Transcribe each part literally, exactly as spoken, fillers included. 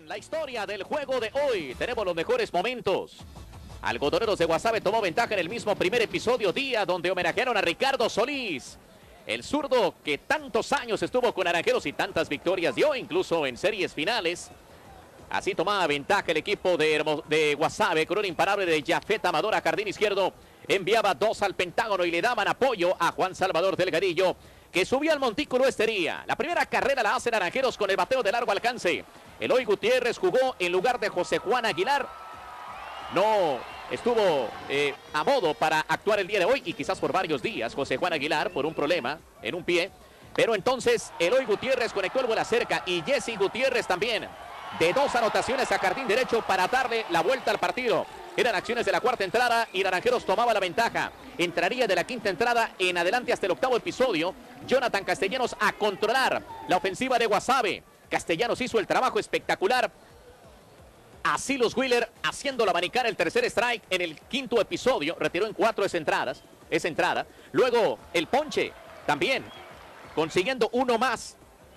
en la historia del juego de hoy. Tenemos los mejores momentos. Algodoneros de Guasave tomó ventaja en el mismo primer episodio, día donde homenajearon a Ricardo Solís, el zurdo que tantos años estuvo con Naranjeros y tantas victorias dio, incluso en series finales. Así tomaba ventaja el equipo de, Hermo, de Guasave con un imparable de Jafet Amador a jardín izquierdo. Enviaba dos al Pentágono y le daban apoyo a Juan Salvador Delgadillo, que subía al montículo Estería. La primera carrera la hace Naranjeros con el bateo de largo alcance. Eloy Gutiérrez jugó en lugar de José Juan Aguilar. No estuvo eh, a modo para actuar el día de hoy y quizás por varios días José Juan Aguilar por un problema en un pie. Pero entonces Eloy Gutiérrez conectó el bola cerca y Jesse Gutiérrez también. De dos anotaciones a jardín derecho para darle la vuelta al partido. Eran acciones de la cuarta entrada y Naranjeros tomaba la ventaja. Entraría de la quinta entrada en adelante hasta el octavo episodio. Jonathan Castellanos a controlar la ofensiva de Guasave. Castellanos hizo el trabajo espectacular. A Silas Wheeler haciéndolo abanicar el tercer strike en el quinto episodio. Retiró en cuatro esa entradas, esa entrada. Luego el ponche también consiguiendo uno más.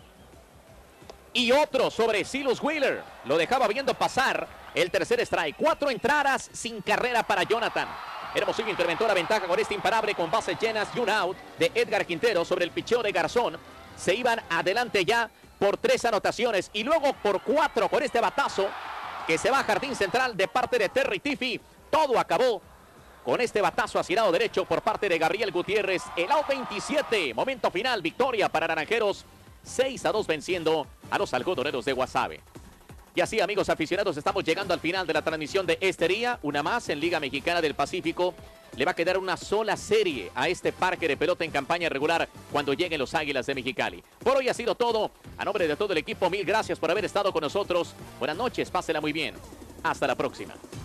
Y otro sobre Silas Wheeler. Lo dejaba viendo pasar el tercer strike. Cuatro entradas sin carrera para Jonathan. Hermosillo incrementó la ventaja con este imparable con bases llenas y un out de Edgar Quintero sobre el picheo de Garzón. Se iban adelante ya por tres anotaciones y luego por cuatro con este batazo que se va a jardín central de parte de Terry Tiffy. Todo acabó con este batazo hacia el lado derecho por parte de Gabriel Gutiérrez. El out veintisiete, momento final, victoria para Naranjeros. seis a dos venciendo a los algodoneros de Guasave. Y así, amigos aficionados, estamos llegando al final de la transmisión de este día. Una más en Liga Mexicana del Pacífico. Le va a quedar una sola serie a este parque de pelota en campaña regular cuando lleguen los Águilas de Mexicali. Por hoy ha sido todo. A nombre de todo el equipo, mil gracias por haber estado con nosotros. Buenas noches, pásela muy bien. Hasta la próxima.